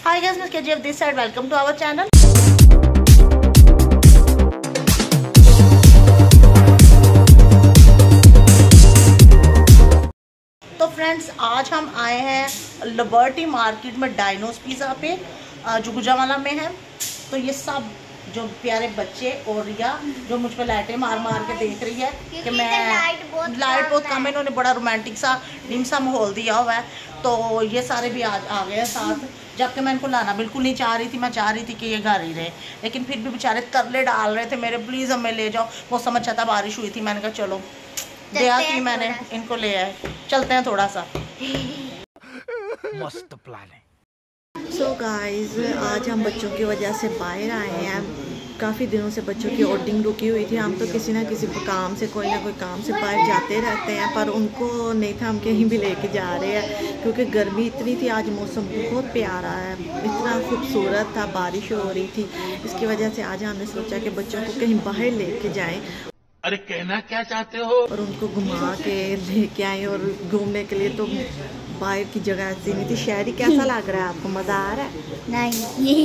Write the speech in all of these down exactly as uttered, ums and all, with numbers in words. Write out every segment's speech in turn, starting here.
Hi guys, Miss K G F this side. Welcome to our channel. तो friends, आज हम आए हैं लिबर्टी मार्केट में डाइनोस पिज़्ज़ा पे जो गुजरावाला में है। तो ये सब जो प्यारे बच्चे और रिया जो मुझ पे लाइटें मार मार के देख रही है कि मैं लाइट बहुत लाइट बहुत कम है। इन्होंने बड़ा रोमांटिक सा डिम सा माहौल दिया हुआ है। तो ये सारे भी आज आ गए हैं साथ, जबकि मैं इनको लाना बिल्कुल नहीं चाह रही थी। मैं चाह रही थी कि ये घर ही रहे, लेकिन फिर भी बेचारे तरले डाल रहे थे मेरे, प्लीज़ हमें ले जाओ। मौसम अच्छा था, बारिश हुई थी। मैंने कहा चलो दया की मैंने इनको ले आए, चलते हैं थोड़ा सा। मस्त प्लान है। सो so गाइस, आज हम बच्चों की वजह से बाहर आए हैं। काफ़ी दिनों से बच्चों की आउटिंग रुकी हुई थी। हम तो किसी ना किसी काम से कोई ना कोई काम से बाहर जाते रहते हैं, पर उनको नहीं था हम कहीं भी लेके जा रहे हैं क्योंकि गर्मी इतनी थी। आज मौसम बहुत प्यारा है, इतना खूबसूरत था, बारिश हो रही थी। इसकी वजह से आज हमने सोचा कि बच्चों को कहीं बाहर लेके जाएं। अरे कहना क्या चाहते हो? और उनको घुमा के लेके आए। और घूमने के लिए तो बाहर की जगह ऐसी नहीं थी। शहरी कैसा लग रहा है आपको? मज़ा आ रहा है? नहीं।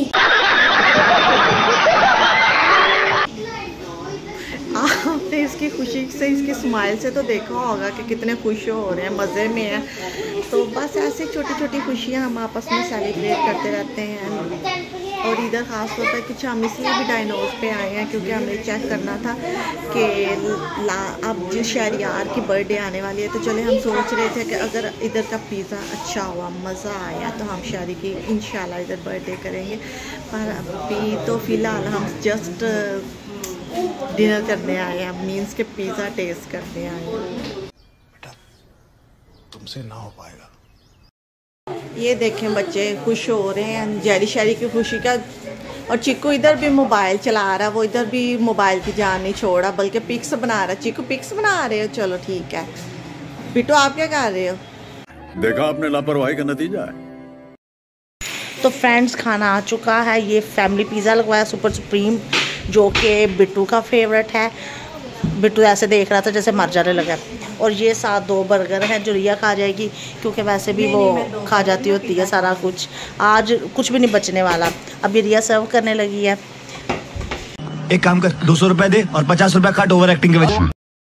आपने इसकी खुशी से, इसकी स्माइल से तो देखा होगा कि कितने खुश हो रहे हैं, मज़े में हैं। तो बस ऐसे छोटी छोटी खुशियाँ हम आपस में सेलिब्रेट करते रहते हैं। और इधर ख़ास तौर पर कुछ हम इसलिए भी डायनोस पे आए हैं क्योंकि हमें चेक करना था कि ला अब जिस शहरियार की बर्थडे आने वाली है, तो चले हम सोच रहे थे कि अगर इधर का पिज़्ज़ा अच्छा हुआ, मज़ा आया, तो हम शहरी की इंशाल्लाह इधर बर्थडे करेंगे। पर अभी तो फ़िलहाल हम जस्ट डिनर करने आए हैं, मीन्स के पिज़्ज़ा टेस्ट करने आए हैं। बेटा तुमसे ना हो पाएगा। ये देखें बच्चे खुश हो रहे हैं, जैरी शहरी की खुशी का। और चिक्कू इधर भी मोबाइल चला रहा है, वो इधर भी मोबाइल की जान नहीं छोड़ा, बल्कि पिक्स बना रहा है। चिक्कू पिक्स बना रहे हो? चलो ठीक है। बिट्टू आप क्या कर रहे हो? देखा आपने लापरवाही का नतीजा है। तो फ्रेंड्स, खाना आ चुका है। ये फैमिली पिज़्ज़ा लगवाया सुपर सुप्रीम, जो कि बिट्टू का फेवरेट है। बिट्टू ऐसे देख रहा था जैसे मर जाने लगा। और ये साथ दो बर्गर हैं जो रिया खा जाएगी, क्योंकि वैसे भी वो खा जाती होती है सारा कुछ। आज कुछ भी नहीं बचने वाला। अब ये रिया सर्व करने लगी है। एक काम कर, दो सौ रुपए दे और पचास रुपए काट ओवर एक्टिंग के वजह।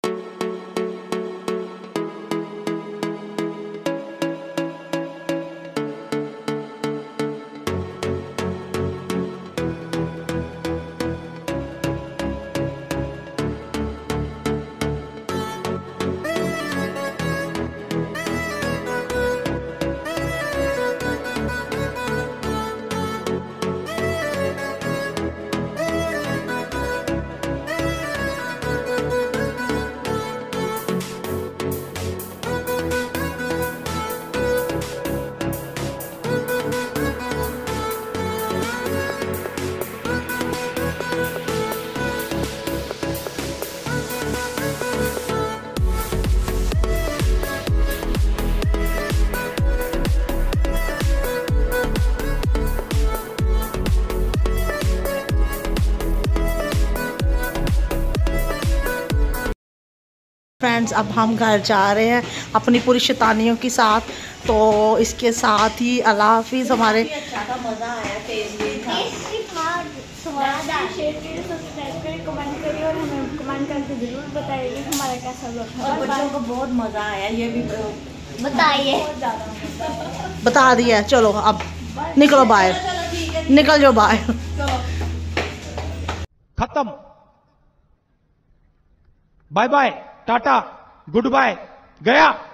फ्रेंड्स, अब हम घर जा रहे हैं अपनी पूरी शैतानियों के साथ। तो इसके साथ ही अल्लाह हाफिज़। हमारे मज़ा आया, सब्सक्राइब करें, कमेंट करिए और हमें कमेंट करके ज़रूर बताइए हमारा कैसा लगा। और बच्चों को बहुत मज़ा आया, ये भी बताइए। बता दिया। चलो अब निकलो बाहर, निकल जाओ बाहर। खत्म, bye bye, tata, goodbye, गया।